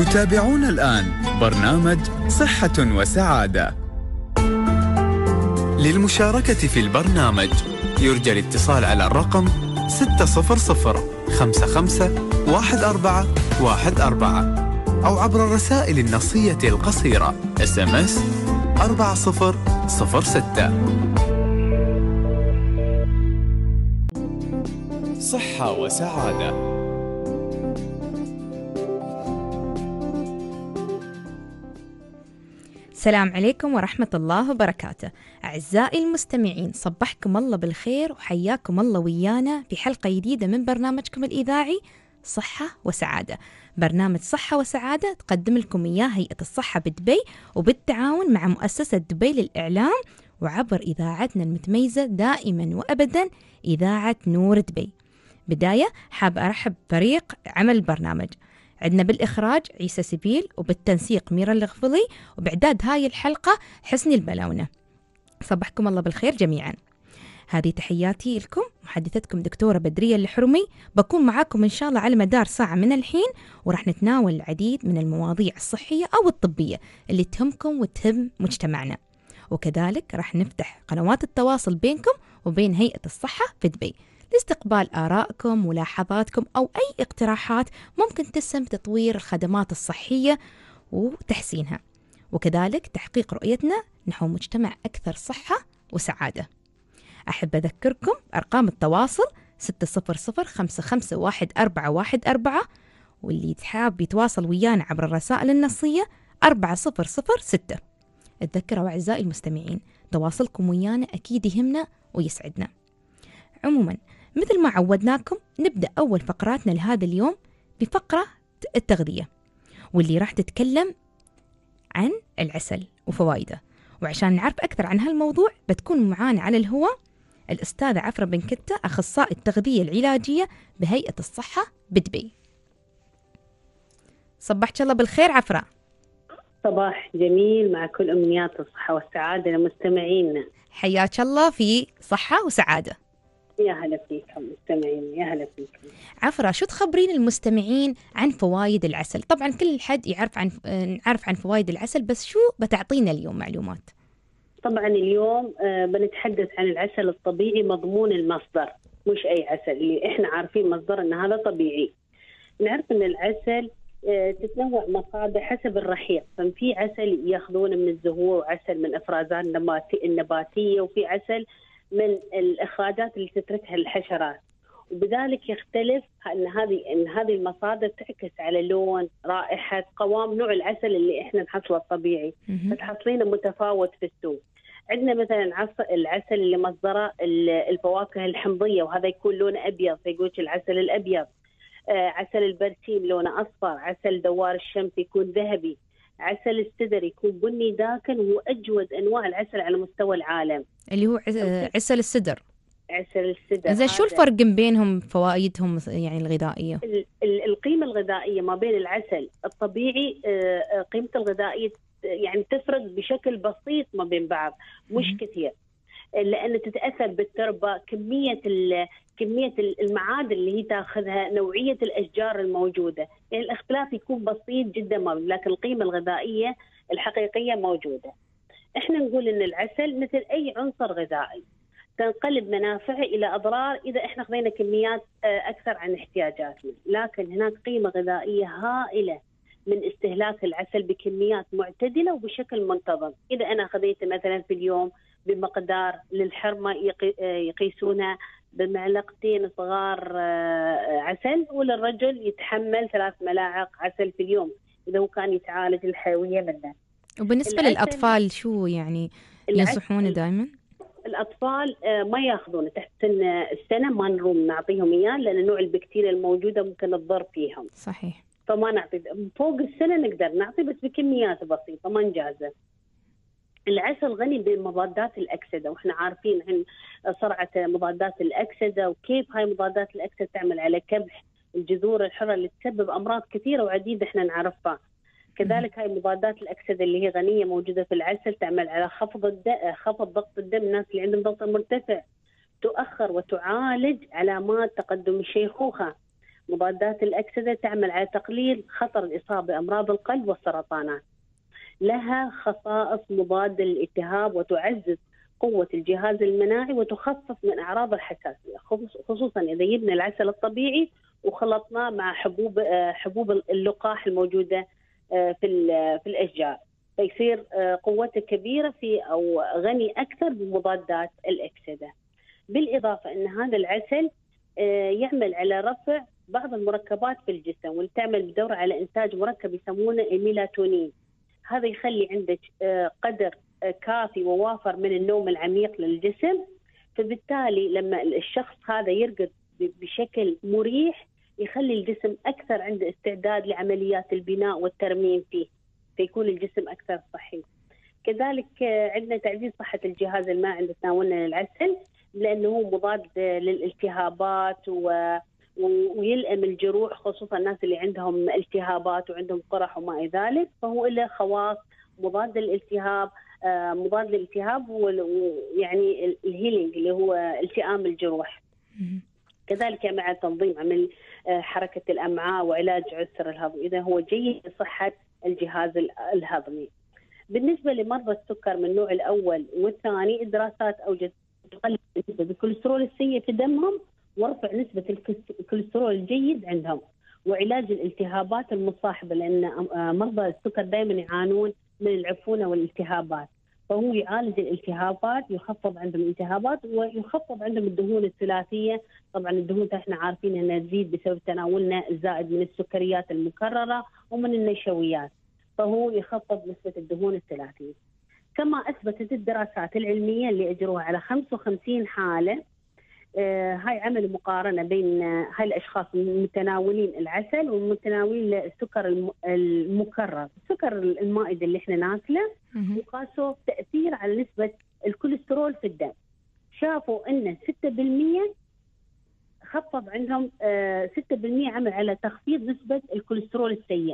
تتابعون الآن برنامج صحة وسعادة. للمشاركة في البرنامج يرجى الاتصال على الرقم 600551414 أو عبر الرسائل النصية القصيرة SMS 4006. صحة وسعادة. السلام عليكم ورحمة الله وبركاته. أعزائي المستمعين، صبحكم الله بالخير وحياكم الله ويانا في حلقة جديدة من برنامجكم الإذاعي صحة وسعادة. برنامج صحة وسعادة تقدم لكم إياه هيئة الصحة بدبي وبالتعاون مع مؤسسة دبي للإعلام وعبر إذاعتنا المتميزة دائما وأبدا إذاعة نور دبي. بداية حاب أرحب فريق عمل البرنامج. عندنا بالإخراج عيسى سبيل، وبالتنسيق ميرا الغفلي، وبإعداد هاي الحلقة حسني البلاونة. صبحكم الله بالخير جميعا. هذه تحياتي لكم، محدثتكم دكتورة بدرية الحرمي. بكون معاكم إن شاء الله على مدار ساعة من الحين، ورح نتناول العديد من المواضيع الصحية أو الطبية اللي تهمكم وتهم مجتمعنا، وكذلك رح نفتح قنوات التواصل بينكم وبين هيئة الصحة في دبي لاستقبال آرائكم، ملاحظاتكم أو أي اقتراحات ممكن تسهم تطوير الخدمات الصحية وتحسينها، وكذلك تحقيق رؤيتنا نحو مجتمع أكثر صحة وسعادة. أحب أذكركم أرقام التواصل 600551414، واللي حاب يتواصل ويانا عبر الرسائل النصية 4006. اتذكروا أعزائي المستمعين، تواصلكم ويانا أكيد يهمنا ويسعدنا. عموما مثل ما عودناكم، نبدأ أول فقراتنا لهذا اليوم بفقرة التغذية، واللي راح تتكلم عن العسل وفوائده. وعشان نعرف أكثر عن هالموضوع بتكون معانا على الهواء الأستاذة عفرة بن كتة، أخصائي التغذية العلاجية بهيئة الصحة بدبي. صبحك الله بالخير عفرة. صباح جميل مع كل أمنيات الصحة والسعادة لمستمعينا. حياك الله في صحة وسعادة. يا هلا فيكم مستمعين، يا هلا فيكم. عفرة، شو تخبرين المستمعين عن فوائد العسل؟ طبعا كل حد نعرف عن فوائد العسل، بس شو بتعطينا اليوم معلومات؟ طبعا اليوم بنتحدث عن العسل الطبيعي مضمون المصدر، مش أي عسل اللي إحنا عارفين مصدر إن هذا طبيعي. نعرف إن العسل تتنوع مصادر حسب الرحيق، ففي عسل ياخذونه من الزهور، وعسل من إفرازات النباتية، وفي عسل من الإخراجات اللي تتركها الحشرات، وبذلك يختلف ان هذه المصادر تعكس على لون، رائحة، قوام نوع العسل اللي احنا نحصله الطبيعي، فتحصلينه متفاوت في السوق. عندنا مثلا العسل اللي مصدره الفواكه الحمضية، وهذا يكون لونه أبيض فيقولك العسل الأبيض. عسل البرسيم لونه أصفر، عسل دوار الشمس يكون ذهبي، عسل السدر يكون بني داكن، وهو أجود أنواع العسل على مستوى العالم اللي هو عسل السدر. عسل السدر. إذا شو الفرق بينهم، فوائدهم يعني الغذائية؟ القيمة الغذائية ما بين العسل الطبيعي، قيمة الغذائية يعني تفرق بشكل بسيط ما بين بعض، مش كثير، لأن تتأثر بالتربة، كمية المعادن اللي هي تاخذها، نوعية الأشجار الموجودة، يعني الاختلاف يكون بسيط جدا ما بين، لكن القيمة الغذائية الحقيقية موجودة. احنا نقول إن العسل مثل أي عنصر غذائي، تنقلب منافعه إلى أضرار إذا إحنا خذينا كميات أكثر عن احتياجاتنا، لكن هناك قيمة غذائية هائلة من استهلاك العسل بكميات معتدلة وبشكل منتظم. إذا أنا خذيته مثلا في اليوم بمقدار، للحرمة يقيسونها بمعلقتين صغار عسل، وللرجل يتحمل 3 ملاعق عسل في اليوم إذا هو كان يتعالج الحيوية منه. وبالنسبة للأطفال شو يعني ينصحونه دائما؟ الأطفال ما ياخذونه تحت سن السنة، ما نروم نعطيهم إياه، لأن نوع البكتيريا الموجودة ممكن تضر فيهم. صحيح. فما نعطي. فوق السنة نقدر نعطي بس بكميات بسيطة، ما نجازه. العسل غني بمضادات الأكسدة، وإحنا عارفين عن سرعة مضادات الأكسدة، وكيف هاي مضادات الأكسدة تعمل على كبح الجذور الحرة اللي تسبب أمراض كثيرة وعديدة إحنا نعرفها. كذلك هاي مضادات الأكسدة اللي هي غنية موجودة في العسل تعمل على خفض ضغط الدم، الناس اللي عندهم ضغط مرتفع، تؤخر وتعالج علامات تقدم الشيخوخة، مضادات الأكسدة تعمل على تقليل خطر الإصابة بأمراض القلب والسرطانات. لها خصائص مضادة للالتهاب وتعزز قوة الجهاز المناعي وتخفف من أعراض الحساسية، خصوصا إذا جبنا العسل الطبيعي وخلطناه مع حبوب اللقاح الموجودة في الأشجار، فيصير قوته كبيرة أو غني أكثر بمضادات الأكسدة. بالإضافة أن هذا العسل يعمل على رفع بعض المركبات في الجسم، واللي تعمل بدور على إنتاج مركب يسمونه الميلاتونين. هذا يخلي عندك قدر كافي ووافر من النوم العميق للجسم، فبالتالي لما الشخص هذا يرقد بشكل مريح يخلي الجسم أكثر عنده استعداد لعمليات البناء والترميم فيه، فيكون الجسم أكثر صحي. كذلك عندنا تعزيز صحة الجهاز المناعي عند تناولنا للعسل، لأنه مضاد للالتهابات ويلئم الجروح، خصوصا الناس اللي عندهم التهابات وعندهم قرح وما إلى ذلك، فهو له خواص مضاد للالتهاب، مضاد للالتهاب ويعني الهيلينج اللي هو التئام الجروح. كذلك مع تنظيم عمل حركة الأمعاء وعلاج عسر الهضم، إذا هو جيد لصحة الجهاز الهضمي. بالنسبة لمرضى السكر من النوع الأول والثاني، الدراسات أوجدت تقلل نسبة الكوليسترول السيء في دمهم ورفع نسبة الكوليسترول الجيد عندهم، وعلاج الالتهابات المصاحبة، لأن مرضى السكر دائما يعانون من العفونة والالتهابات، فهو يعالج الالتهابات، يخفض عندهم الالتهابات ويخفض عندهم الدهون الثلاثية. طبعا الدهون احنا عارفين انها تزيد بسبب تناولنا الزائد من السكريات المكررة ومن النشويات، فهو يخفض نسبة الدهون الثلاثية. كما أثبتت الدراسات العلمية اللي أجروها على 55 حالة، هاي عمل مقارنة بين هاي الأشخاص المتناولين العسل والمتناولين السكر المكرر، السكر المائدة اللي احنا ناكله، وقاسوا تأثير على نسبة الكوليسترول في الدم. شافوا أن 6% خفض عندهم 6% عمل على تخفيض نسبة الكوليسترول السيء،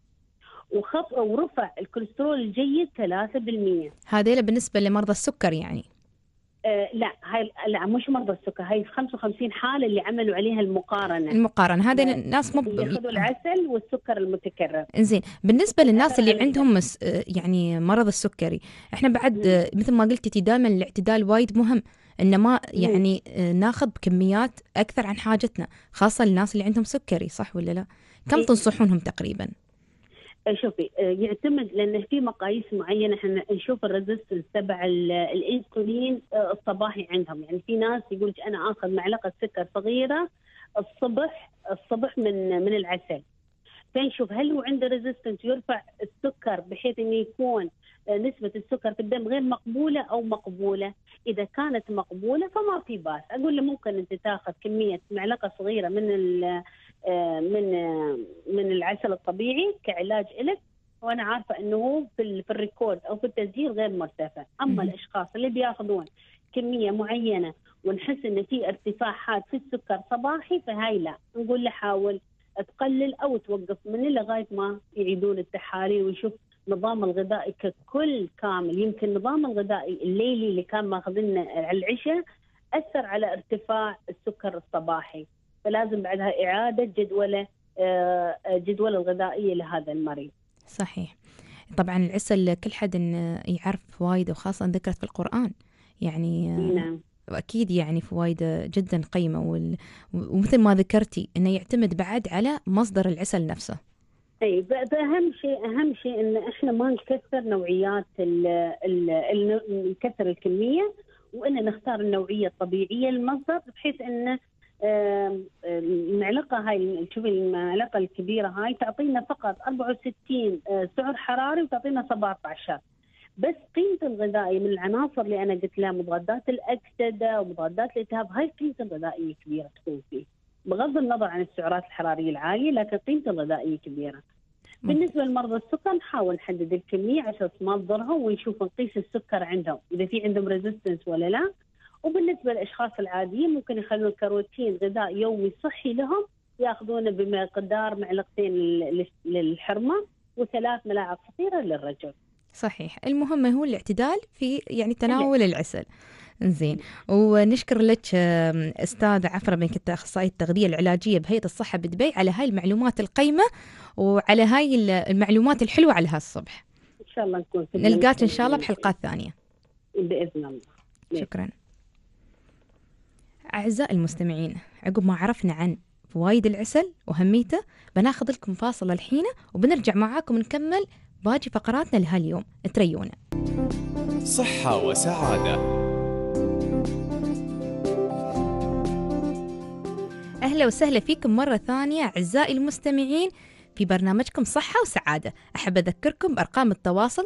ورفع الكوليسترول الجيد 3%. هذه بالنسبة لمرضى السكر يعني؟ لا مش مرضى السكر، هاي 55 حالة اللي عملوا عليها المقارنة هذا الناس ياخذوا العسل والسكر المتكرر. إنزين، بالنسبة للناس اللي عندهم يعني مرض السكري، احنا بعد مثل ما قلتي دائما الاعتدال وايد مهم، إن ما يعني ناخذ بكميات أكثر عن حاجتنا، خاصة الناس اللي عندهم سكري، صح ولا لا؟ كم تنصحونهم تقريبا؟ شوفي، يعتمد، لأن في مقاييس معينة احنا نشوف الريزستنس تبع الانسولين الصباحي عندهم. يعني في ناس يقول أنا آخذ معلقة سكر صغيرة الصبح من العسل، فنشوف هل هو عنده ريزستنس يرفع السكر بحيث إنه يكون نسبة السكر في الدم غير مقبولة أو مقبولة. إذا كانت مقبولة فما في بأس، أقول له ممكن أنت تاخذ كمية معلقة صغيرة من العسل الطبيعي كعلاج لك، وأنا عارفة إنه في الريكورد أو في التسجيل غير مرتفع. أما الأشخاص اللي بياخذون كمية معينة ونحس إن في ارتفاع حاد في السكر صباحي، فهاي لا، نقول له حاول تقلل أو توقف منه لغاية ما يعيدون التحاليل ويشوف نظام الغذائي ككل كامل. يمكن النظام الغذائي الليلي اللي كان ماخذنا على العشاء أثر على ارتفاع السكر الصباحي، فلازم بعدها إعادة جدول الغذائية لهذا المريض. صحيح. طبعا العسل كل حد يعرف فوائده، وخاصة ذكرت في القرآن يعني. نعم. وأكيد يعني فوائده جدا قيمة، ومثل ما ذكرتي إنه يعتمد بعد على مصدر العسل نفسه. أي، أهم شيء إن إحنا ما نكثر نوعيات نكثر الكمية، وإن نختار النوعية الطبيعية للمصدر، بحيث إن المعلقة هاي، تشوفي المعلقة الكبيرة هاي تعطينا فقط 64 سعر حراري وتعطينا 17 بس. قيمة الغذائية من العناصر اللي أنا قلت لها مضادات الأكسدة ومضادات الالتهاب، هاي قيمة الغذائية كبيرة تكون فيه، بغض النظر عن السعرات الحرارية العالية، لكن قيمة الغذائية كبيرة. بالنسبة لمرضى السكر نحاول نحدد الكمية عشان ما تضرهم، ونشوف نقيس السكر عندهم إذا في عندهم ريزيستنس ولا لا. وبالنسبة للأشخاص العاديين ممكن يخلون الكاروتين غذاء يومي صحي لهم، يأخذونه بمقدار معلقتين للحرمة و3 ملاعق صغيرة للرجل. صحيح. المهم هو الاعتدال في يعني تناول العسل. زين، ونشكر لك أستاذ عفرة بن كتة، أخصائية التغذية العلاجية بهيئة الصحة بدبي، على هاي المعلومات القيمة وعلى هاي المعلومات الحلوة على هالصبح. ان شاء الله نكون نلقاك إن شاء الله بحلقات ثانية باذن الله. شكرا. أعزائي المستمعين، عقب ما عرفنا عن فوائد العسل وأهميته، بناخذ لكم فاصل الحين وبنرجع معاكم نكمل باقي فقراتنا لهاليوم. تريونا. صحة وسعادة. أهلا وسهلا فيكم مرة ثانية أعزائي المستمعين في برنامجكم صحة وسعادة. أحب أذكركم بأرقام التواصل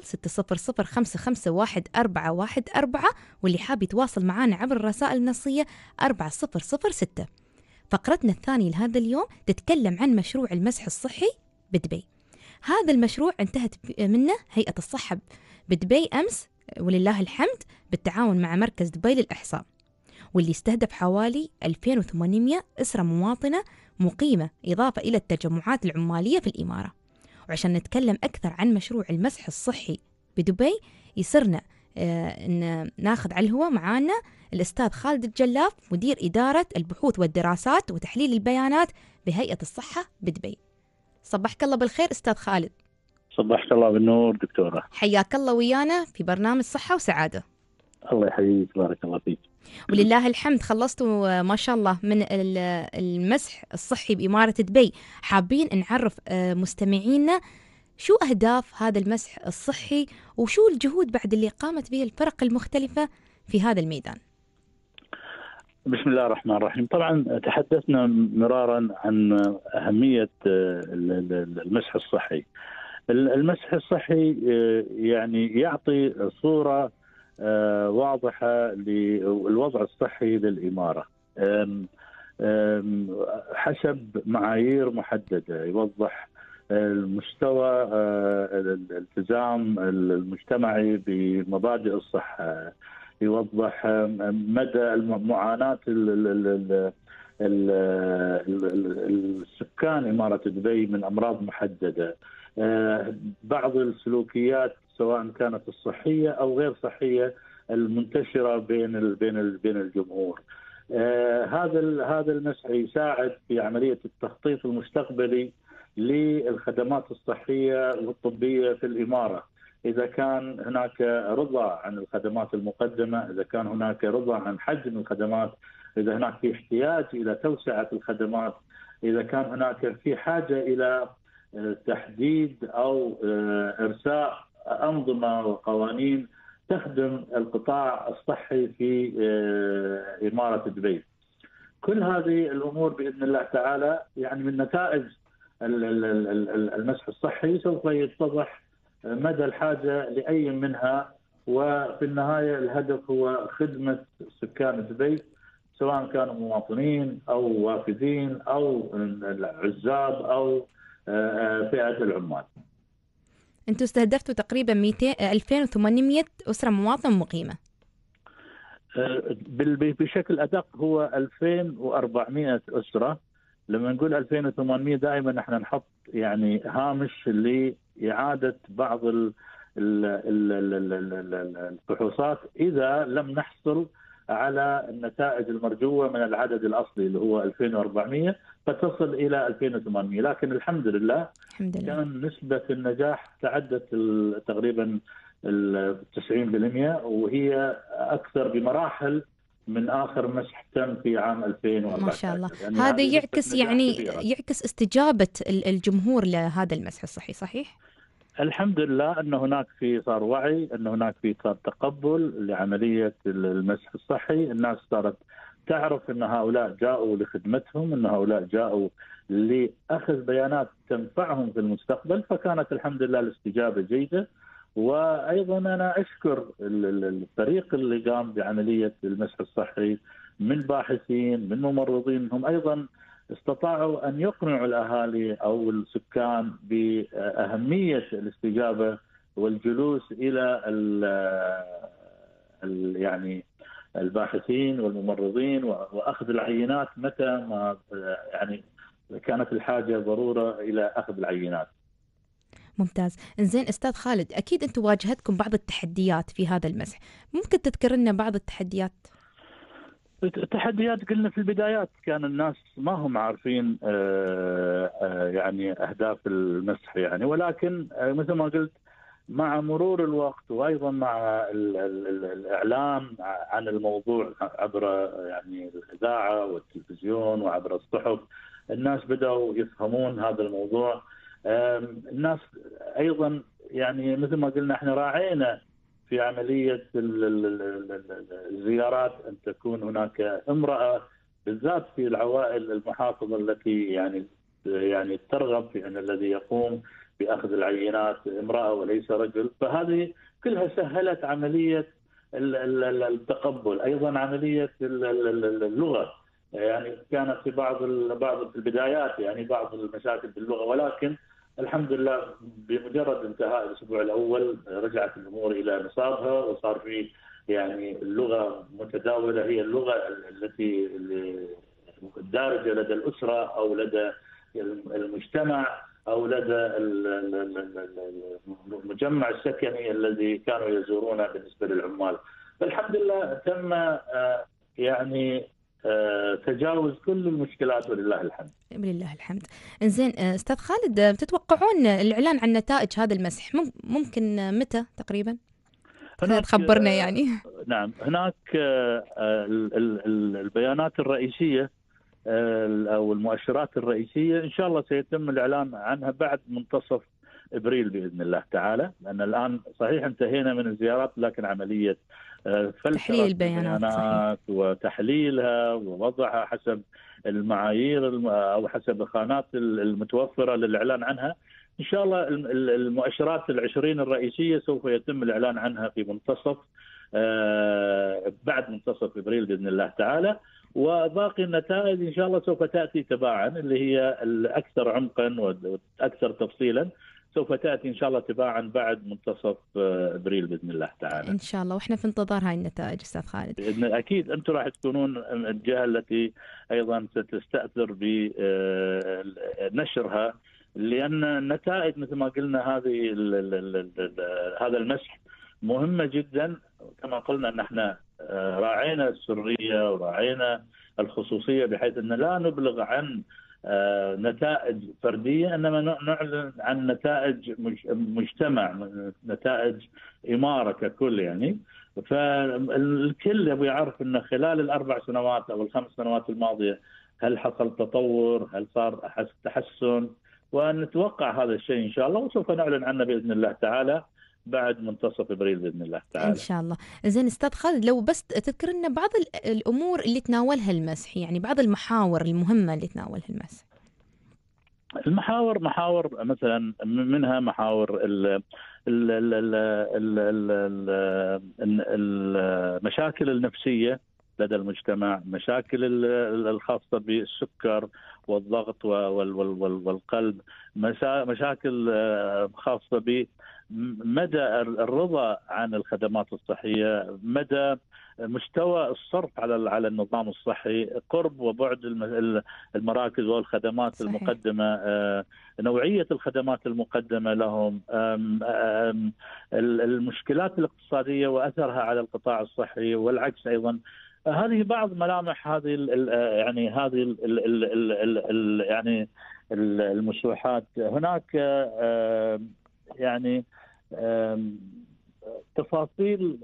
600551414، واللي حاب يتواصل معنا عبر الرسائل النصية 4006. فقرتنا الثانية لهذا اليوم تتكلم عن مشروع المسح الصحي بدبي. هذا المشروع انتهت منه هيئة الصحة بدبي أمس ولله الحمد بالتعاون مع مركز دبي للإحصاء، واللي استهدف حوالي 2800 أسرة مواطنة مقيمة، إضافة إلى التجمعات العمالية في الإمارة. وعشان نتكلم أكثر عن مشروع المسح الصحي بدبي، يسرنا إن ناخذ على الهواء معانا الأستاذ خالد الجلاف، مدير إدارة البحوث والدراسات وتحليل البيانات بهيئة الصحة بدبي. صبحك الله بالخير أستاذ خالد. صبحك الله بالنور دكتورة. حياك الله ويانا في برنامج صحة وسعادة. الله يحييك، بارك الله فيك. ولله الحمد خلصتوا ما شاء الله من المسح الصحي بإمارة دبي. حابين نعرف مستمعينا شو أهداف هذا المسح الصحي وشو الجهود بعد اللي قامت به الفرق المختلفة في هذا الميدان. بسم الله الرحمن الرحيم. طبعا تحدثنا مرارا عن أهمية المسح الصحي. المسح الصحي يعني يعطي صورة واضحة للوضع الصحي للإمارة حسب معايير محددة، يوضح المستوى الالتزام المجتمعي بمبادئ الصحة، يوضح مدى معاناة السكان إمارة دبي من أمراض محددة، بعض السلوكيات سواء كانت الصحية أو غير صحية المنتشرة بين الجمهور. هذا المسح يساعد في عملية التخطيط المستقبلي للخدمات الصحية والطبية في الإمارة. إذا كان هناك رضا عن الخدمات المقدمة، إذا كان هناك رضا عن حجم الخدمات، إذا هناك في احتياج إلى توسعة الخدمات، إذا كان هناك في حاجة إلى تحديد أو إرساء أنظمة وقوانين تخدم القطاع الصحي في إمارة دبي. كل هذه الأمور بإذن الله تعالى يعني من نتائج المسح الصحي سوف يتضح مدى الحاجة لأي منها، وفي النهاية الهدف هو خدمة سكان دبي سواء كانوا مواطنين أو وافدين أو العزاب أو فئة العمال. أنتم استهدفتوا تقريبا 2800 أسرة مواطنة مقيمة. بشكل أدق هو 2400 أسرة. لما نقول 2800 دائما نحن نحط يعني هامش لإعادة بعض الفحوصات إذا لم نحصل على النتائج المرجوة من العدد الأصلي اللي هو 2400 فتصل إلى 2800. لكن الحمد لله كان نسبة النجاح تعدت تقريبا 90%، وهي أكثر بمراحل من آخر مسح تم في عام 2014. ما شاء الله. يعني هذا يعكس استجابة الجمهور لهذا المسح الصحي، صحيح؟ الحمد لله أن هناك صار وعي، أن هناك صار تقبل لعملية المسح الصحي. الناس صارت تعرف أن هؤلاء جاءوا لخدمتهم، أن هؤلاء جاءوا لأخذ بيانات تنفعهم في المستقبل، فكانت الحمد لله الاستجابة جيدة. وأيضا أنا أشكر الفريق اللي قام بعملية المسح الصحي من باحثين من ممرضين، هم أيضا استطاعوا أن يقنعوا الأهالي أو السكان بأهمية الاستجابة والجلوس إلى يعني الباحثين والممرضين وأخذ العينات متى ما يعني كانت الحاجة ضرورة إلى أخذ العينات. ممتاز. إنزين أستاذ خالد، أكيد أنتم واجهتكم بعض التحديات في هذا المسح، ممكن تذكر لنا بعض التحديات؟ التحديات قلنا في البدايات كان الناس ما هم عارفين يعني أهداف المسح يعني، ولكن مثل ما قلت مع مرور الوقت وأيضا مع الإعلام عن الموضوع عبر يعني الإذاعة والتلفزيون وعبر الصحف، الناس بدأوا يفهمون هذا الموضوع. الناس أيضا يعني مثل ما قلنا احنا راعينا في عملية الزيارات أن تكون هناك امرأة، بالذات في العوائل المحافظة التي يعني ترغب في أن الذي يقوم بأخذ العينات امرأة وليس رجل، فهذه كلها سهلت عملية التقبل. أيضا عملية اللغة، يعني كانت في بعض البدايات يعني بعض المشاكل باللغة، ولكن الحمد لله بمجرد انتهاء الأسبوع الأول رجعت الأمور إلى نصابها، وصار في يعني اللغة متداولة، هي اللغة التي الدارجة لدى الأسرة أو لدى المجتمع أو لدى المجمع السكني الذي كانوا يزورونه بالنسبة للعمال. فالحمد لله تم يعني تجاوز كل المشكلات ولله الحمد. ولله الحمد. إنزين أستاذ خالد، تتوقعون الإعلان عن نتائج هذا المسح ممكن متى تقريبا؟ تخبرنا يعني. نعم، هناك البيانات الرئيسية أو المؤشرات الرئيسية إن شاء الله سيتم الإعلان عنها بعد منتصف إبريل بإذن الله تعالى، لأن الآن صحيح انتهينا من الزيارات، لكن عملية تحليل البيانات وتحليلها ووضعها حسب المعايير أو حسب الخانات المتوفرة للإعلان عنها. إن شاء الله المؤشرات 20 الرئيسية سوف يتم الإعلان عنها في منتصف بعد منتصف إبريل بإذن الله تعالى، وباقي النتائج إن شاء الله سوف تأتي تباعا، اللي هي الأكثر عمقا وأكثر تفصيلا سوف تأتي إن شاء الله تباعا بعد منتصف إبريل بإذن الله تعالى إن شاء الله. وإحنا في انتظار هاي النتائج أستاذ خالد. أكيد أنتم راح تكونون الجهة التي أيضا ستستأثر بنشرها، لأن النتائج مثل ما قلنا هذا المسح مهمة جدا. كما قلنا أن احنا راعينا السرية وراعينا الخصوصية، بحيث أن لا نبلغ عن نتائج فردية، إنما نعلن عن نتائج مجتمع، نتائج إمارة ككل يعني. فالكل يبغى يعرف أن خلال ال4 سنوات أو ال5 سنوات الماضية هل حصل تطور، هل صار تحسن، ونتوقع هذا الشيء إن شاء الله، وسوف نعلن عنه بإذن الله تعالى بعد منتصف إبريل بإذن الله تعالى إن شاء الله. زين أستاذ خالد، لو بس تذكر لنا بعض الأمور اللي تناولها المسح، يعني بعض المحاور المهمة اللي تناولها المسح. محاور مثلا منها محاور المشاكل النفسية لدى المجتمع، مشاكل الخاصة بالسكر والضغط والقلب، مشاكل خاصة بمدى الرضا عن الخدمات الصحية، مدى مستوى الصرف على النظام الصحي، قرب وبعد المراكز والخدمات صحيح. المقدمة، نوعية الخدمات المقدمة لهم، المشكلات الاقتصادية وأثرها على القطاع الصحي والعكس أيضا. هذه بعض ملامح هذه المشروحات. هناك يعني تفاصيل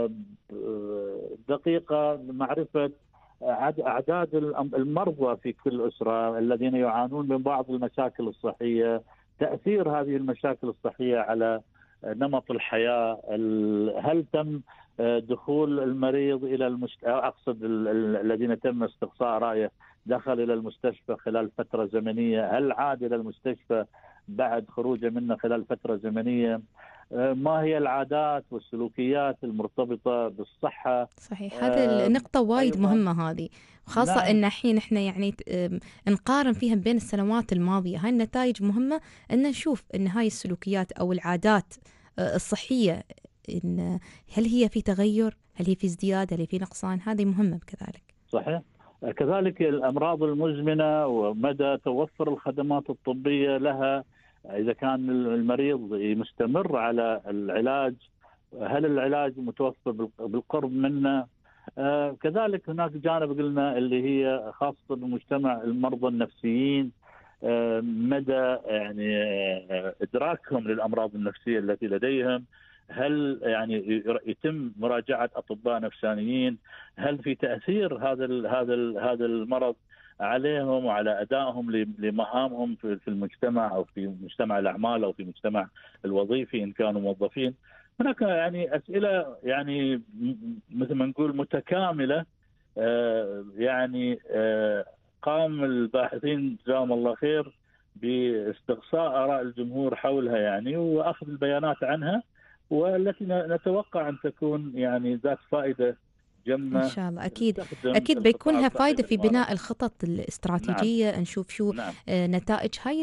دقيقة، معرفة أعداد المرضى في كل أسرة الذين يعانون من بعض المشاكل الصحية، تأثير هذه المشاكل الصحية على نمط الحياة، هل تم دخول المريض إلى أقصد الذين تم استقصاء رأيه دخل إلى المستشفى خلال فترة زمنية، هل عاد إلى المستشفى بعد خروجه منه خلال فترة زمنية، ما هي العادات والسلوكيات المرتبطة بالصحة. صحيح، هذه النقطة وايد مهمة هذه، خاصة نعم. إن الحين إحنا يعني نقارن فيها بين السنوات الماضية. هاي النتائج مهمة إن نشوف إن هاي السلوكيات أو العادات الصحية إن هل هي في تغير، هل هي في ازدياد، هل هي في نقصان. هذه مهمة كذلك. صحيح. كذلك الأمراض المزمنة ومدى توفر الخدمات الطبية لها إذا كان المريض مستمر على العلاج، هل العلاج متوفر بالقرب منه؟ كذلك هناك جانب قلنا اللي هي خاصة بمجتمع المرضى النفسيين، مدى يعني إدراكهم للأمراض النفسية التي لديهم. هل يعني يتم مراجعة أطباء نفسانيين؟ هل في تأثير هذا المرض عليهم وعلى أدائهم لمهامهم في المجتمع، أو في مجتمع الأعمال، أو في المجتمع الوظيفي إن كانوا موظفين؟ هناك يعني أسئلة يعني مثل ما نقول متكاملة. يعني قام الباحثين جزاهم الله خير باستقصاء آراء الجمهور حولها يعني، وأخذ البيانات عنها، والتي نتوقع أن تكون يعني ذات فائدة جمة. إن شاء الله أكيد بيكون لها فائدة في بناء نعم. الخطط الاستراتيجية. نشوف شو نعم. نتائج هاي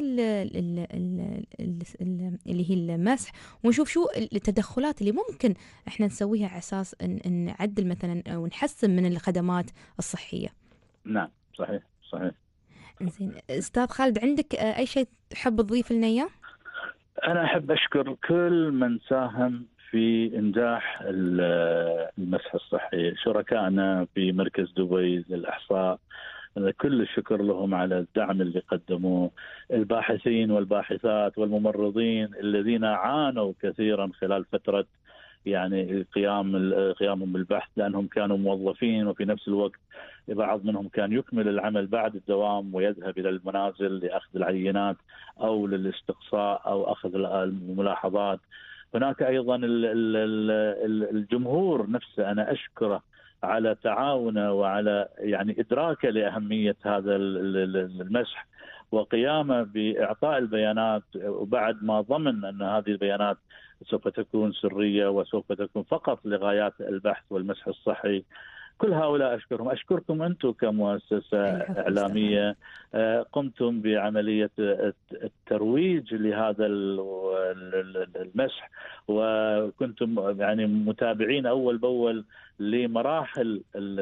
اللي هي المسح، ونشوف شو التدخلات اللي ممكن احنا نسويها على أساس نعدل مثلا أو نحسن من الخدمات الصحية. نعم صحيح. زين أستاذ خالد، عندك أي شيء تحب تضيف لنا إياه؟ أنا أحب أشكر كل من ساهم في إنجاح المسح الصحي، شركائنا في مركز دبي للإحصاء، كل الشكر لهم على الدعم اللي قدموه، الباحثين والباحثات والممرضين الذين عانوا كثيرا خلال فترة يعني قيامهم بالبحث، لأنهم كانوا موظفين، وفي نفس الوقت بعض منهم كان يكمل العمل بعد الدوام ويذهب إلى المنازل لأخذ العينات أو للاستقصاء أو أخذ الملاحظات. هناك أيضا الجمهور نفسه، أنا أشكره على تعاونه وعلى يعني إدراكه لأهمية هذا المسح وقيامه بإعطاء البيانات، وبعد ما ضمن أن هذه البيانات سوف تكون سرية وسوف تكون فقط لغايات البحث والمسح الصحي. كل هؤلاء أشكرهم. أشكركم أنتم كمؤسسة إعلامية قمتم بعملية الترويج لهذا المسح، وكنتم يعني متابعين أول بأول لمراحل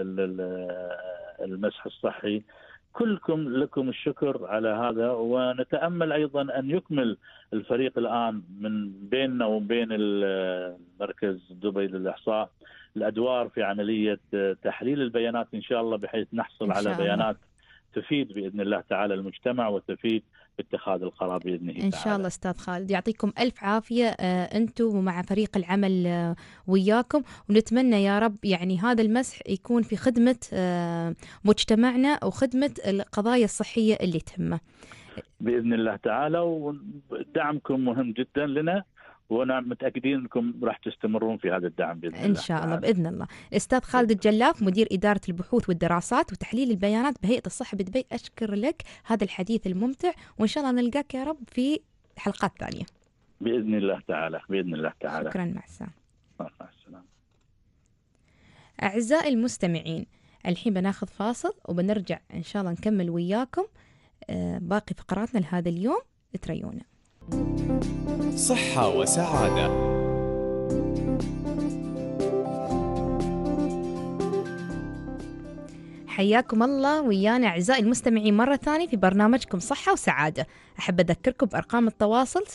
المسح الصحي. لكم الشكر على هذا، ونتأمل أيضا أن يكمل الفريق الآن من بيننا وبين المركز دبي للإحصاء الأدوار في عملية تحليل البيانات إن شاء الله، بحيث نحصل على بيانات تفيد بإذن الله تعالى المجتمع وتفيد باتخاذ القرار بإذنه تعالى. إن شاء الله أستاذ خالد، يعطيكم ألف عافية أنتم ومع فريق العمل وياكم، ونتمنى يا رب يعني هذا المسح يكون في خدمة مجتمعنا وخدمة القضايا الصحية اللي تهمه بإذن الله تعالى. ودعمكم مهم جدا لنا، ونحن متأكدين أنكم راح تستمرون في هذا الدعم بإذن الله. إن شاء الله بإذن الله. الأستاذ خالد الجلاف، مدير إدارة البحوث والدراسات وتحليل البيانات بهيئة الصحة بدبي، أشكر لك هذا الحديث الممتع، وإن شاء الله نلقاك يا رب في حلقات ثانية بإذن الله تعالى. بإذن الله تعالى. شكرا، مع السلامة. مع السلامة. أعزائي المستمعين، الحين بناخذ فاصل وبنرجع إن شاء الله نكمل وياكم باقي فقراتنا لهذا اليوم. اتريونا. صحة وسعادة. حياكم الله ويانا أعزائي المستمعين مرة ثانية في برنامجكم صحة وسعادة. أحب أذكركم بأرقام التواصل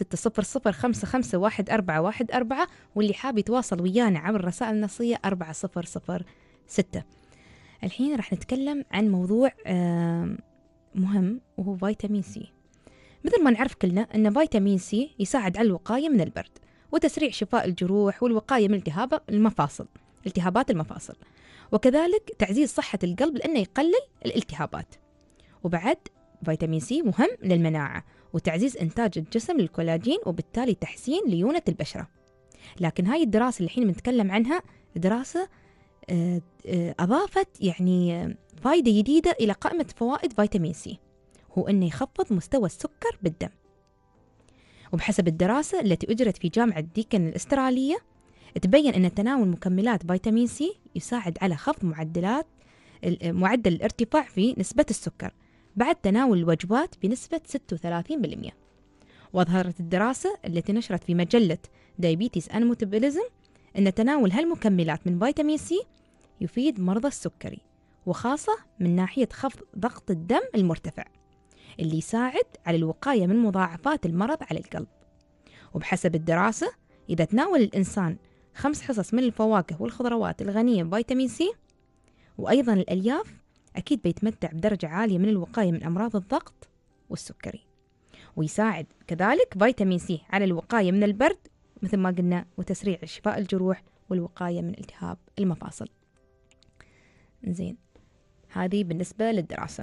600-551414، واللي حاب يتواصل ويانا عبر الرسائل النصية 4006. الحين راح نتكلم عن موضوع مهم، وهو فيتامين سي. مثل ما نعرف كلنا أن فيتامين سي يساعد على الوقاية من البرد وتسريع شفاء الجروح والوقاية من التهابات المفاصل، وكذلك تعزيز صحة القلب لأنه يقلل الالتهابات. وبعد فيتامين سي مهم للمناعة وتعزيز إنتاج الجسم للكولاجين، وبالتالي تحسين ليونة البشرة. لكن هاي الدراسة اللي الحين بنتكلم عنها دراسة أضافت يعني فائدة جديدة إلى قائمة فوائد فيتامين سي، هو أنه يخفض مستوى السكر بالدم. وبحسب الدراسة التي أجرت في جامعة ديكن الأسترالية، تبين أن تناول مكملات فيتامين سي يساعد على خفض معدل الارتفاع في نسبة السكر بعد تناول الوجبات بنسبة 36%. وأظهرت الدراسة التي نشرت في مجلة دايبيتيس أند ميتابوليزم أن تناول هالمكملات من فيتامين سي يفيد مرضى السكري، وخاصة من ناحية خفض ضغط الدم المرتفع. اللي يساعد على الوقاية من مضاعفات المرض على القلب. وبحسب الدراسة إذا تناول الإنسان 5 حصص من الفواكه والخضروات الغنية بفيتامين سي وأيضا الألياف أكيد بيتمتع بدرجة عالية من الوقاية من أمراض الضغط والسكري. ويساعد كذلك فيتامين سي على الوقاية من البرد مثل ما قلنا، وتسريع شفاء الجروح والوقاية من التهاب المفاصل. زين، هذه بالنسبة للدراسة.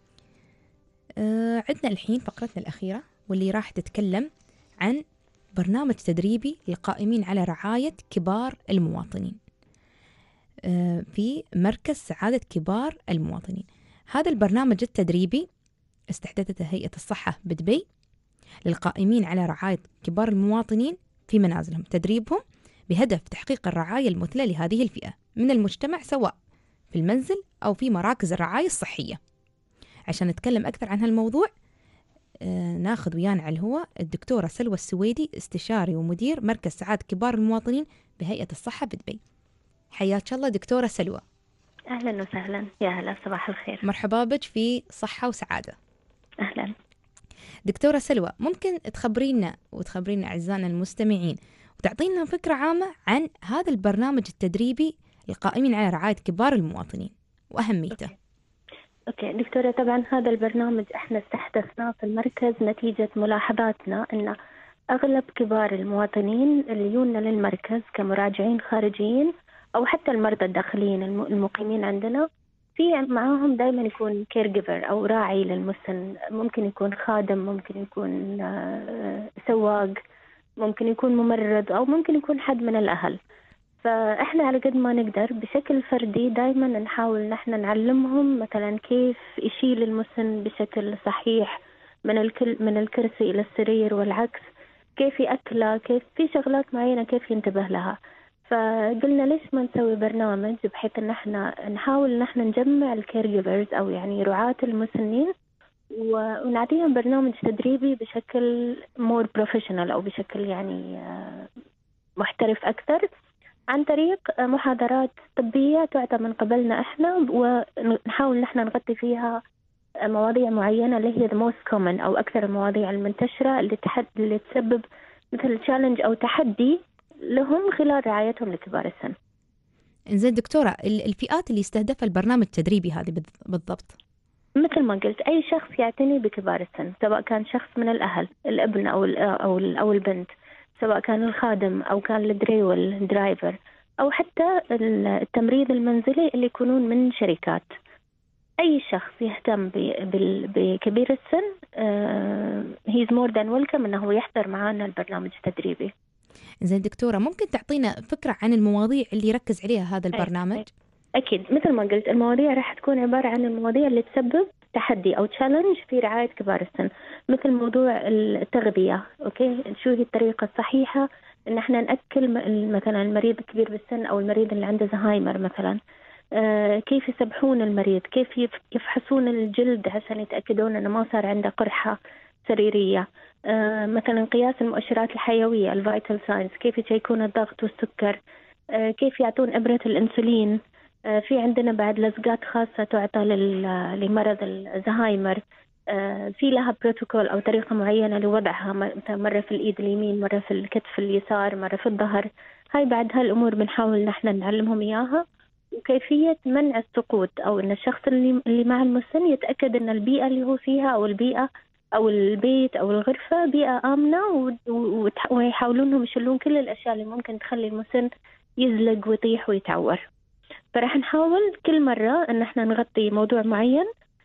عندنا الحين فقرتنا الأخيرة واللي راح تتكلم عن برنامج تدريبي للقائمين على رعاية كبار المواطنين في مركز سعادة كبار المواطنين. هذا البرنامج التدريبي استحدثته هيئة الصحة بدبي للقائمين على رعاية كبار المواطنين في منازلهم، تدريبهم بهدف تحقيق الرعاية المثلى لهذه الفئة من المجتمع سواء في المنزل أو في مراكز الرعاية الصحية. عشان نتكلم أكثر عن هالموضوع ناخذ ويانا على الهواء الدكتورة سلوى السويدي، استشاري ومدير مركز سعادة كبار المواطنين بهيئة الصحة بدبي. حياك الله دكتورة سلوى. أهلا وسهلا، يا هلا، صباح الخير. مرحبا بك في صحة وسعادة. أهلا دكتورة سلوى، ممكن تخبرينا أعزائنا المستمعين وتعطينا فكرة عامة عن هذا البرنامج التدريبي للقائمين على رعاية كبار المواطنين وأهميته؟ أوكي دكتورة، طبعا هذا البرنامج احنا استحدثناه في المركز نتيجة ملاحظاتنا أن أغلب كبار المواطنين اللي يجونا للمركز كمراجعين خارجيين أو حتى المرضى الداخليين المقيمين عندنا، في معاهم دائما يكون كير جيفر أو راعي للمسن، ممكن يكون خادم، ممكن يكون سواق، ممكن يكون ممرض، أو ممكن يكون حد من الأهل. فإحنا على قد ما نقدر بشكل فردي دائما نحاول نحن نعلمهم مثلا كيف يشيل المسن بشكل صحيح من الكرسي إلى السرير والعكس، كيف يأكله، كيف في شغلات معينة كيف ينتبه لها. فقلنا ليش ما نسوي برنامج بحيث ان احنا نحاول ان احنا نجمع الكير جيفرز او يعني رعاة المسنين ونعطيهم برنامج تدريبي بشكل مور بروفيشنال او بشكل يعني محترف اكثر، عن طريق محاضرات طبية تعطى من قبلنا احنا، ونحاول نحن نغطي فيها مواضيع معينة اللي هي the most common او اكثر المواضيع المنتشرة اللي تسبب مثل تشالنج او تحدي لهم خلال رعايتهم لكبار السن. إنزين دكتورة، الفئات اللي يستهدفها البرنامج التدريبي هذه بالضبط؟ مثل ما قلت أي شخص يعتني بكبار السن، سواء كان شخص من الأهل، الابن أو البنت، سواء كان الخادم أو كان الدرايفر، أو حتى التمريض المنزلي اللي يكونون من شركات. أي شخص يهتم بكبير السن he's more than welcome أنه يحضر معنا البرنامج التدريبي. زين دكتورة، ممكن تعطينا فكرة عن المواضيع اللي يركز عليها هذا البرنامج؟ أكيد، مثل ما قلت المواضيع راح تكون عبارة عن المواضيع اللي تسبب تحدي أو تشالنج في رعاية كبار السن، مثل موضوع التغذية. أوكي، شو هي الطريقة الصحيحة إن احنا نأكل مثلا المريض الكبير بالسن أو المريض اللي عنده زهايمر مثلا، كيف يسبحون المريض، كيف يفحصون الجلد عشان يتأكدون إنه ما صار عنده قرحة سريرية، مثلا قياس المؤشرات الحيوية الفيتال ساينز، كيف يشيكون الضغط والسكر، كيف يعطون إبرة الأنسولين. في عندنا بعد لزقات خاصة تعطى لمرض الزهايمر، في لها بروتوكول أو طريقة معينة لوضعها، مرة في الإيد اليمين، مرة في الكتف اليسار، مرة في الظهر. هاي بعد هالأمور بنحاول نحن نعلمهم إياها، وكيفية منع السقوط أو إن الشخص اللي مع المسن يتأكد إن البيئة اللي هو فيها أو البيئة أو البيت أو الغرفة بيئة آمنة، ويحاولون إنهم يشيلون كل الأشياء اللي ممكن تخلي المسن يزلق ويطيح ويتعور. فراح نحاول كل مرة إن احنا نغطي موضوع معين،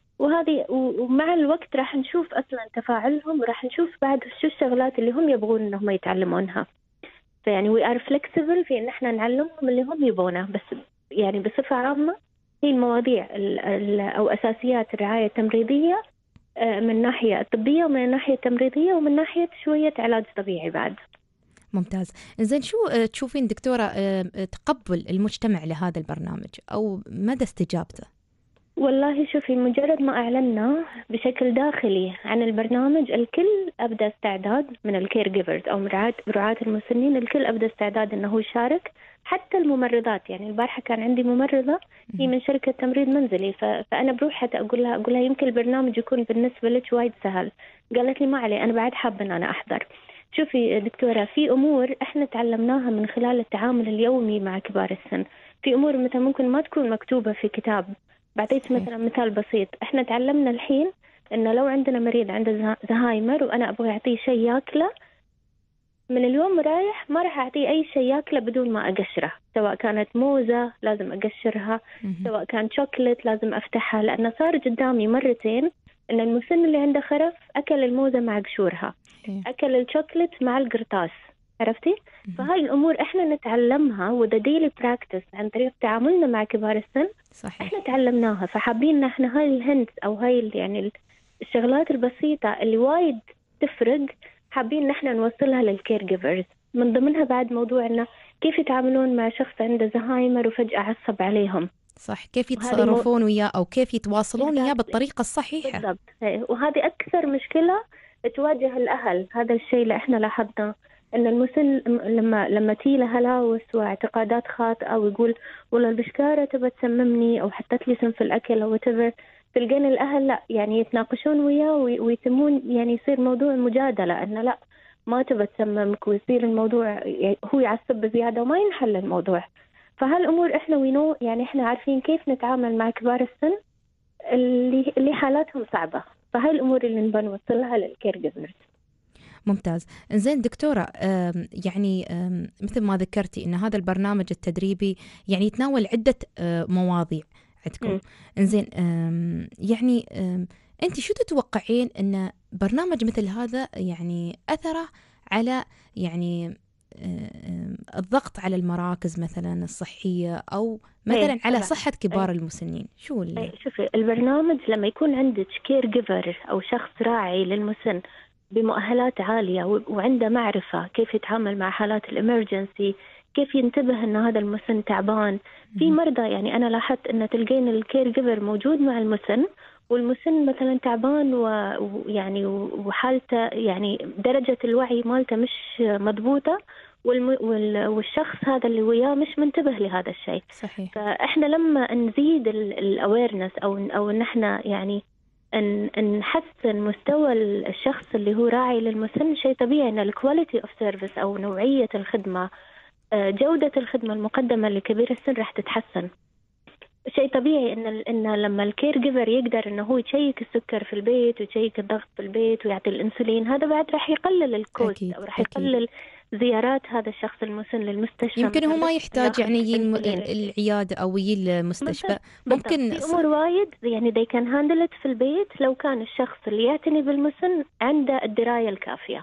ومع الوقت راح نشوف أصلا تفاعلهم، وراح نشوف بعد شو الشغلات اللي هم يبغون إنهم يتعلمونها. فيعني we are flexible في إن احنا نعلمهم اللي هم يبغونه، بس يعني بصفة عامة هي المواضيع أو أساسيات الرعاية التمريضية من الناحية الطبية ومن الناحية التمريضية ومن ناحية شوية علاج طبيعي بعد. ممتاز. إنزين شو تشوفين دكتورة تقبل المجتمع لهذا البرنامج أو مدى استجابته؟ والله شوفي، مجرد ما أعلنا بشكل داخلي عن البرنامج، الكل أبدأ استعداد من الكير جيفرز أو من رعاة المسنين، الكل أبدأ استعداد أنه يشارك. حتى الممرضات، يعني البارحة كان عندي ممرضة هي من شركة تمريض منزلي، فأنا بروح حتى أقول لها يمكن البرنامج يكون بالنسبة لك وايد سهل. قالت لي ما عليه، أنا بعد حابة أن أنا أحضر. شوفي دكتورة، في أمور إحنا تعلمناها من خلال التعامل اليومي مع كبار السن. في أمور مثلا ممكن ما تكون مكتوبة في كتاب. بعطيك مثلا مثال بسيط، احنا تعلمنا الحين انه لو عندنا مريض عنده زهايمر وانا ابغى اعطيه شيء ياكله، من اليوم رايح ما راح اعطيه اي شيء ياكله بدون ما اقشره، سواء كانت موزة لازم اقشرها، سواء كان شوكليت لازم افتحها، لانه صار قدامي مرتين ان المسن اللي عنده خرف اكل الموزة مع قشورها، اكل الشوكليت مع القرطاس، عرفتي؟ فهاي الامور احنا نتعلمها وذا ديلي براكتس عن طريق تعاملنا مع كبار السن. صحيح. احنا تعلمناها، فحابين احنا هاي الهنت او هاي يعني الشغلات البسيطة اللي وايد تفرق، حابين نحن نوصلها للكير جيفرز. من ضمنها بعد موضوع انه كيف يتعاملون مع شخص عنده زهايمر وفجأة عصب عليهم. صح، كيف يتصرفون وياه أو كيف يتواصلون وياه بالطريقة الصحيحة. بالضبط. وهذه أكثر مشكلة تواجه الأهل. هذا الشيء اللي احنا لاحظناه، ان المسن لما تي له هلاوس واعتقادات خاطئة ويقول والله البشكارة تبى تسممني او حطت لي سم في الاكل او whatever، تلقين الاهل لا يعني يتناقشون وياه ويتمون، يعني يصير موضوع مجادلة انه لا ما تبى تسممك، ويصير الموضوع يعني هو يعصب بزيادة وما ينحل الموضوع. فهالامور احنا يعني احنا عارفين كيف نتعامل مع كبار السن اللي حالاتهم صعبة. فهاي الامور اللي نبغى نوصلها للكير جيفرز. ممتاز. إنزين دكتورة، يعني مثل ما ذكرتي إن هذا البرنامج التدريبي يعني يتناول عدة مواضيع عندكم. إنزين يعني أنت شو تتوقعين إن برنامج مثل هذا يعني أثره على يعني الضغط على المراكز مثلا الصحية أو مثلا على صحة كبار المسنين؟ شو شوفي، البرنامج لما يكون عندك كير جيفر أو شخص راعي للمسن بمؤهلات عالية وعنده معرفة كيف يتعامل مع حالات الإمرجنسي، كيف ينتبه أن هذا المسن تعبان. في مرضى يعني أنا لاحظت أن تلقين الكير جيفر موجود مع المسن والمسن مثلا تعبان ويعني وحالته يعني درجة الوعي مالته مش مضبوطة، والشخص هذا اللي وياه مش منتبه لهذا الشيء. صحيح. فإحنا لما نزيد الأويرنس أو إن إحنا يعني أن نحسن مستوى الشخص اللي هو راعي للمسن، شيء طبيعي أن الكواليتي أوف سيرفيس أو نوعية الخدمة، جودة الخدمة المقدمة لكبير السن راح تتحسن. شيء طبيعي إن لما الكير جيفر يقدر إنه هو يشيك السكر في البيت ويشيك الضغط في البيت ويعطي الأنسولين، هذا بعد راح يقلل الكوست أو راح يقلل زيارات هذا الشخص المسن للمستشفى. يمكن هو ما يحتاج يعني العيادة أو المستشفى. ممكن في أمور وايد يعني they can handle it في البيت لو كان الشخص اللي يعتني بالمسن عنده الدراية الكافية.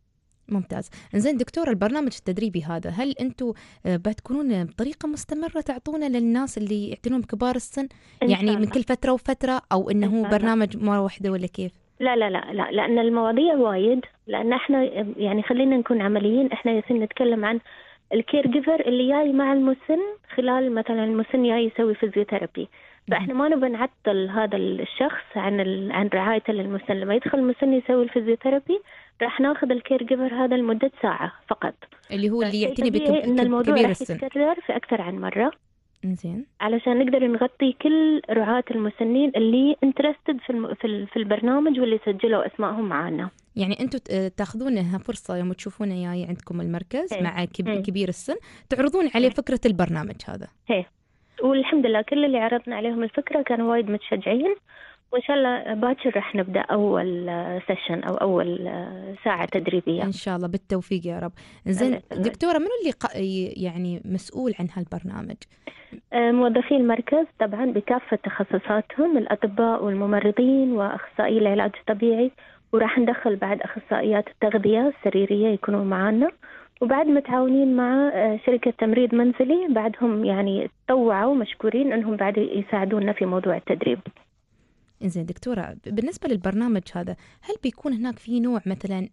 ممتاز. إنزين دكتورة، البرنامج التدريبي هذا هل أنتوا بتكونون بطريقة مستمرة تعطونه للناس اللي يعتنون بكبار السن يعني من كل فترة وفترة، أو إنه هو برنامج مرة واحدة ولا كيف؟ لا لا لا لا، لأن المواضيع وايد، لأن احنا يعني خلينا نكون عمليين، احنا يصير نتكلم عن الكير جيفر اللي جاي مع المسن خلال مثلا المسن جاي يسوي فيزيوثيرابي، فاحنا ما نبغى نعطل هذا الشخص عن رعايته للمسن. لما يدخل المسن يسوي الفيزيوثيرابي راح ناخذ الكير جيفر هذا لمدة ساعة فقط، اللي هو اللي يعتني بكبير السن. يتكرر في أكثر عن مرة إنزين علشان نقدر نغطي كل رعاة المسنين اللي انترستد في البرنامج واللي سجلوا اسمائهم معنا. يعني انتم تاخذونها فرصه يوم تشوفون جاي عندكم المركز مع كبير السن تعرضون عليه فكره البرنامج هذا. والحمد لله كل اللي عرضنا عليهم الفكره كانوا وايد متشجعين، وإن شاء الله باكر رح نبدأ أول سيشن أو أول ساعة تدريبية إن شاء الله، بالتوفيق يا رب. زين دكتورة، منو اللي يعني مسؤول عن هالبرنامج؟ موظفي المركز طبعا بكافة تخصصاتهم، الأطباء والممرضين وأخصائي العلاج الطبيعي، وراح ندخل بعد أخصائيات التغذية السريرية يكونوا معنا، وبعد متعاونين مع شركة تمريض منزلي بعدهم يعني تطوعوا مشكورين أنهم بعد يساعدونا في موضوع التدريب. إنزين دكتورة، بالنسبة للبرنامج هذا هل بيكون هناك في نوع مثلا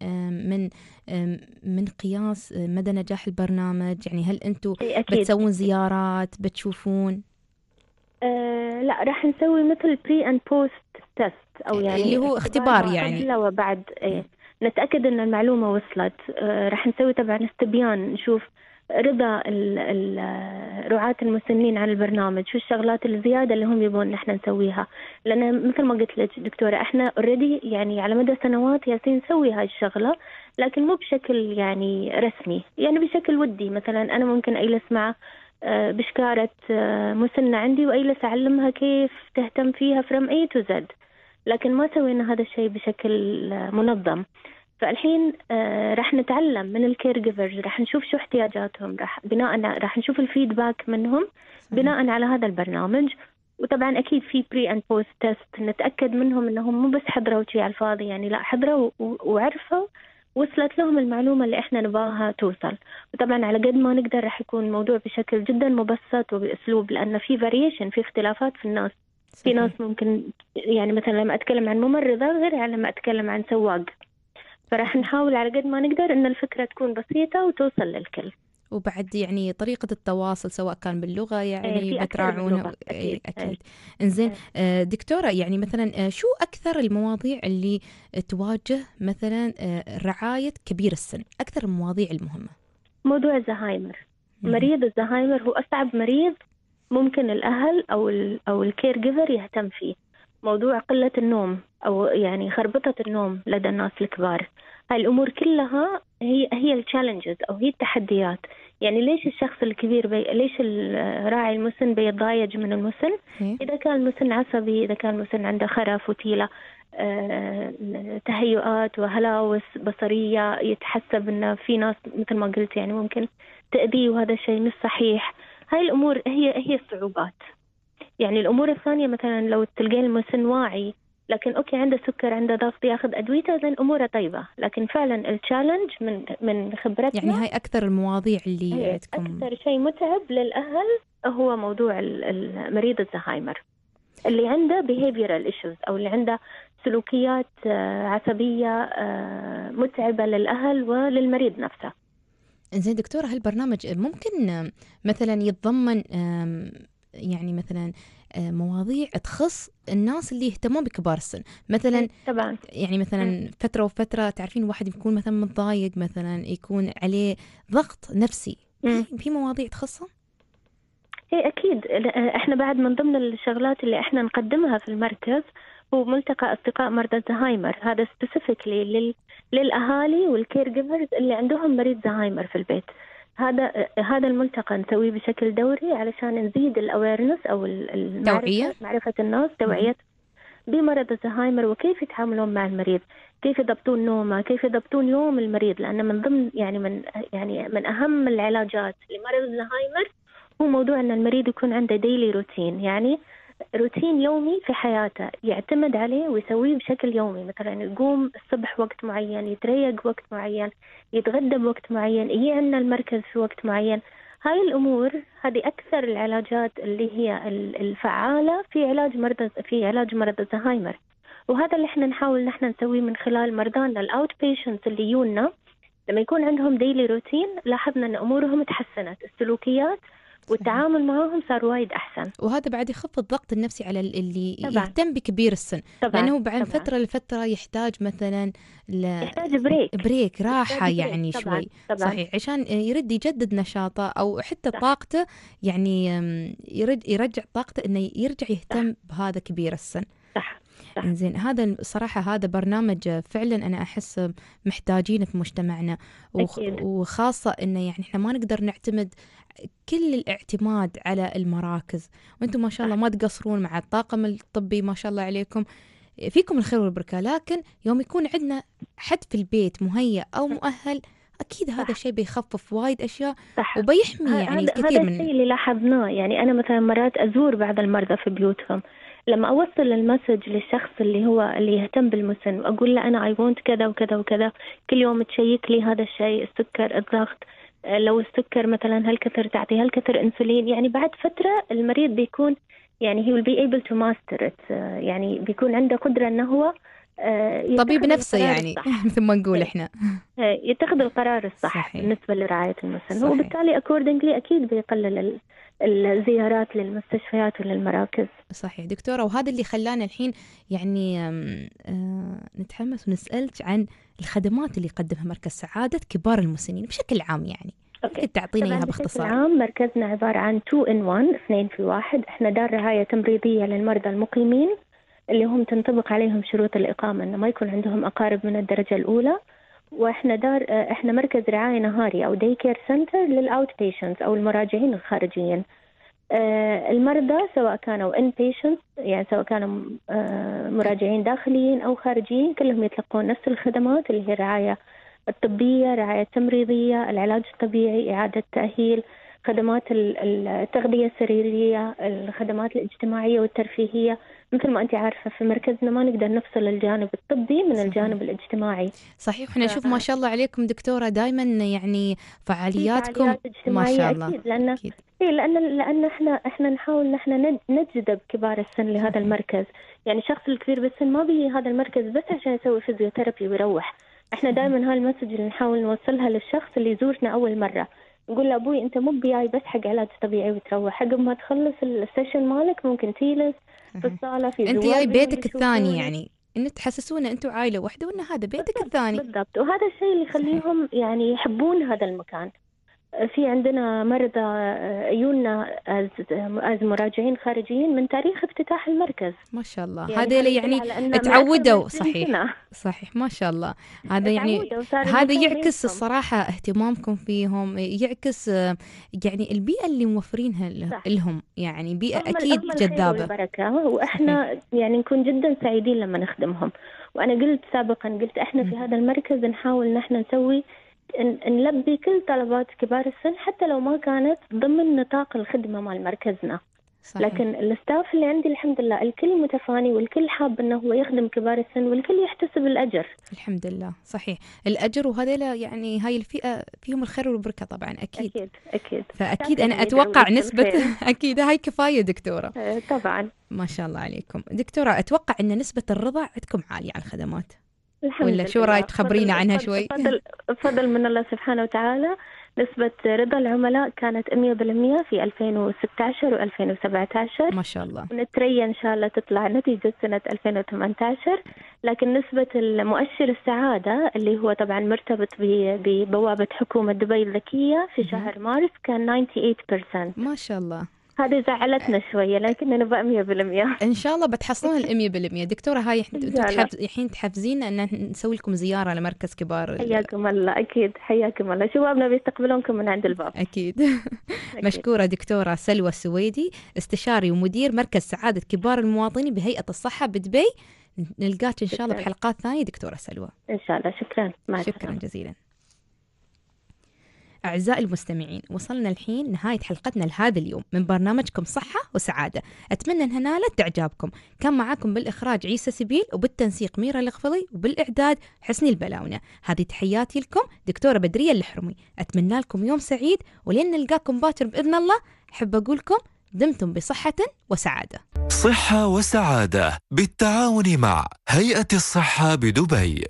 من قياس مدى نجاح البرنامج؟ يعني هل أنتوا بتسوون زيارات بتشوفون؟ لا، راح نسوي مثل بري اند بوست تيست، او يعني اللي هو اختبار يعني. قبل وبعد نتأكد ان المعلومة وصلت. راح نسوي طبعا استبيان، نشوف رضا رعاة المسنين عن البرنامج، شو الشغلات الزيادة اللي هم يبون نحن نسويها. لأن مثل ما قلت لك دكتورة، احنا اوريدي يعني على مدى سنوات ياسين نسوي هاي الشغلة، لكن مو بشكل يعني رسمي، يعني بشكل ودي. مثلا أنا ممكن أجلس مع بشكارة مسنة عندي وأجلس أعلمها كيف تهتم فيها from A to Z، لكن ما سوينا هذا الشيء بشكل منظم. فالحين راح نتعلم من الكير جيفرز، راح نشوف شو احتياجاتهم، راح نشوف الفيدباك منهم بناء على هذا البرنامج. وطبعا أكيد في بري أند بوست تيست، نتأكد منهم أنهم مو بس حضروا شيء على الفاضي، يعني لا، حضروا وعرفوا، وصلت لهم المعلومة اللي احنا نبغاها توصل. وطبعا على قد ما نقدر راح يكون الموضوع بشكل جدا مبسط وبأسلوب، لأن في فاريشن، في اختلافات في الناس. في ناس ممكن يعني مثلا لما أتكلم عن ممرضة غير لما أتكلم عن سواق، فراح نحاول على قد ما نقدر إن الفكرة تكون بسيطة وتوصل للكل. وبعد يعني طريقة التواصل سواء كان باللغة يعني بتراعونه. أكيد. إنزين دكتورة، يعني مثلا شو أكثر المواضيع اللي تواجه مثلا رعاية كبير السن، أكثر المواضيع المهمة؟ موضوع الزهايمر. مريض الزهايمر هو أصعب مريض ممكن الأهل أو الكير جيفر يهتم فيه. موضوع قلة النوم أو يعني خربطة النوم لدى الناس الكبار، هاي الأمور كلها هي التشالنجز أو هي التحديات. يعني ليش الشخص الكبير ليش الراعي المسن بيتضايج من المسن؟ إذا كان المسن عصبي، إذا كان المسن عنده خرف وتيلة، تهيؤات وهلاوس بصرية، يتحسب إن في ناس مثل ما قلت يعني ممكن تأذيه، وهذا الشيء مش صحيح. هاي الأمور هي الصعوبات. يعني الأمور الثانية مثلا لو تلقين المسن واعي، لكن أوكي عنده سكر، عنده ضغط، ياخذ أدويته، زين أموره طيبة. لكن فعلا التشالنج من خبرتنا، يعني هاي أكثر المواضيع اللي عندكم. أكثر شيء متعب للأهل هو موضوع مريض الزهايمر اللي عنده behavioral issues أو اللي عنده سلوكيات عصبية متعبة للأهل وللمريض نفسه. زين دكتورة، هالبرنامج ممكن مثلا يتضمن يعني مثلا مواضيع تخص الناس اللي يهتمون بكبار السن مثلا؟ طبعا. يعني مثلا فترة وفترة تعرفين واحد يكون مثلا متضايق، مثلا يكون عليه ضغط نفسي، في مواضيع تخصه؟ ايه اكيد. احنا بعد من ضمن الشغلات اللي احنا نقدمها في المركز هو ملتقى اصدقاء مرضى الزهايمر. هذا سبيسيفيكلي للاهالي والكير جيفرز اللي عندهم مريض زهايمر في البيت. هذا الملتقى نسويه بشكل دوري علشان نزيد الاويرنس او معرفة الناس، توعية بمرض الزهايمر وكيف يتعاملون مع المريض، كيف يضبطون نومه، كيف يضبطون يوم المريض. لأن من ضمن من أهم العلاجات لمرض الزهايمر هو موضوع أن المريض يكون عنده ديلي روتين، يعني روتين يومي في حياته يعتمد عليه ويسويه بشكل يومي. مثلا يقوم الصبح وقت معين، يتريق وقت معين، يتغدى بوقت معين، يجي عندنا المركز في وقت معين. هاي الأمور هذه أكثر العلاجات اللي هي الفعالة في علاج مرض الزهايمر. وهذا اللي احنا نحاول نسويه من خلال مرضانا الأوت بيشنتس اللي يجونا. لما يكون عندهم ديلي روتين لاحظنا أن أمورهم تحسنت، السلوكيات والتعامل معهم صار وايد أحسن. وهذا بعد يخفض الضغط النفسي على اللي طبعاً. يهتم بكبير السن. لأنه بعد طبعاً. فترة لفترة يحتاج مثلا يحتاج بريك راحة يعني طبعاً. شوي. صحيح، عشان يرد يجدد نشاطه أو حتى طاقته، يعني يرجع طاقته إنه يرجع يهتم بهذا كبير السن. صح. إنزين، هذا صراحة هذا برنامج فعلا أنا أحس محتاجينه في مجتمعنا، وخاصة إنه يعني إحنا ما نقدر نعتمد كل الاعتماد على المراكز، وأنتم ما شاء الله ما تقصرون مع الطاقم الطبي، ما شاء الله عليكم، فيكم الخير والبركة. لكن يوم يكون عندنا حد في البيت مهيأ أو مؤهل، أكيد هذا الشيء بيخفف وايد أشياء وبيحمي يعني الكثير هذا الشيء اللي لاحظناه. يعني أنا مثلا مرات أزور بعض المرضى في بيوتهم، لما أوصل المسج للشخص اللي يهتم بالمسن وأقول له أنا I want كذا وكذا وكذا، كل يوم تشيك لي هذا الشيء، السكر، الضغط، لو السكر مثلا هالكثر تعطي هالكثر أنسولين. يعني بعد فترة المريض بيكون يعني he will be able to master it، يعني بيكون عنده قدرة أنه هو طبيب نفسه يعني مثل ما نقول إحنا. يتخذ القرار الصح صحيح. بالنسبة لرعاية المسن، صحيح. وبالتالي accordingly أكيد بيقلل الزيارات للمستشفيات وللمراكز. صحيح دكتورة، وهذا اللي خلانا الحين يعني نتحمس ونسألك عن الخدمات اللي يقدمها مركز سعادة كبار المسنين بشكل عام، يعني ممكن تعطينا إياها باختصار؟ بشكل عام مركزنا عبارة عن 2 in 1، 2 في 1. إحنا دار رعاية تمريضية للمرضى المقيمين اللي هم تنطبق عليهم شروط الإقامة، إنه ما يكون عندهم أقارب من الدرجة الأولى. وإحنا إحنا مركز رعاية نهاري أو داي كير سنتر للأوت بيشنتس أو المراجعين الخارجيين. المرضى سواء كانوا ان بيشنتس، يعني سواء كانوا مراجعين داخليين أو خارجيين، كلهم يتلقون نفس الخدمات اللي هي الرعاية الطبية، رعاية تمريضية، العلاج الطبيعي، إعادة تأهيل، خدمات التغذية السريرية، الخدمات الاجتماعية والترفيهية. مثل ما أنت عارفة في مركزنا ما نقدر نفصل الجانب الطبي من الجانب الاجتماعي. صحيح. احنا نشوف ما شاء الله عليكم دكتورة دايما يعني فعالياتكم ما شاء الله. أكيد لأن احنا نحاول نحن نجذب كبار السن لهذا المركز. يعني الشخص الكبير بالسن ما بيجي هذا المركز بس عشان يسوي فيزيوثيرابي ويروح. احنا دائما هالمسج اللي نحاول نوصلها للشخص اللي يزورنا أول مرة، نقول له أبوي أنت مو بياي بس حق علاج طبيعي وتروح، عقب ما تخلص السيشن مالك ممكن تجلس في الصالة في أنت جاي بيتك الثاني، يعني إن تحسسونا أنتوا عائلة واحدة وإن هذا بيتك الثاني. بالضبط. وهذا الشيء اللي يخليهم يعني يحبون هذا المكان. في عندنا مرضى يجونا از مراجعين خارجيين من تاريخ افتتاح المركز. ما شاء الله. هذا يعني تعودوا. صحيح ما شاء الله. هذا يعني هذا يعكس الصراحة اهتمامكم فيهم، يعكس يعني البيئة اللي موفرينها لهم، يعني بيئة أكيد جذابة. وإحنا يعني نكون جدا سعيدين لما نخدمهم. وأنا قلت سابقا إحنا في هذا المركز نحاول نحن نسوي نلبي كل طلبات كبار السن حتى لو ما كانت ضمن نطاق الخدمة مال مركزنا. صحيح. لكن الستاف اللي عندي الحمد لله الكل متفاني والكل حاب انه هو يخدم كبار السن والكل يحتسب الأجر. الحمد لله. صحيح الأجر، وهذا يعني هاي الفئة فيهم الخير والبركة طبعا. أكيد. فأكيد أنا أتوقع نسبة أكيد هاي كفاية دكتورة. طبعا ما شاء الله عليكم دكتورة. أتوقع أن نسبة الرضا عندكم عالية على الخدمات، ولا شو رايك تخبرينا عنها شوي؟ فضل من الله سبحانه وتعالى. نسبة رضا العملاء كانت 100% في 2016 و2017 ما شاء الله. ونتريا إن شاء الله تطلع نتيجة سنة 2018. لكن نسبة المؤشر السعادة اللي هو طبعا مرتبط ببوابة حكومة دبي الذكية في شهر مارس كان 98%. ما شاء الله. هذه زعلتنا شوية لكن نبقى 100%. إن شاء الله بتحصلون 100%. دكتورة هاي الحين تحفزينا أن نسوي لكم زيارة لمركز كبار. حياكم الله. أكيد حياكم الله. شبابنا بيستقبلونكم من عند الباب. أكيد. مشكورة دكتورة سلوى السويدي، استشاري ومدير مركز سعادة كبار المواطنين بهيئة الصحة بدبي. نلقاك إن شاء الله بحلقات ثانية دكتورة سلوى. إن شاء الله. شكرا جزيلا. أعزائي المستمعين، وصلنا الحين نهاية حلقتنا لهذا اليوم من برنامجكم صحة وسعادة. أتمنى أنها نالت إعجابكم. كان معاكم بالإخراج عيسى سبيل، وبالتنسيق ميرا الغفلي، وبالإعداد حسني البلاونة. هذه تحياتي لكم دكتورة بدرية اللحرمي. أتمنى لكم يوم سعيد، ولين نلقاكم باكر بإذن الله. أحب أقولكم دمتم بصحة وسعادة. صحة وسعادة بالتعاون مع هيئة الصحة بدبي.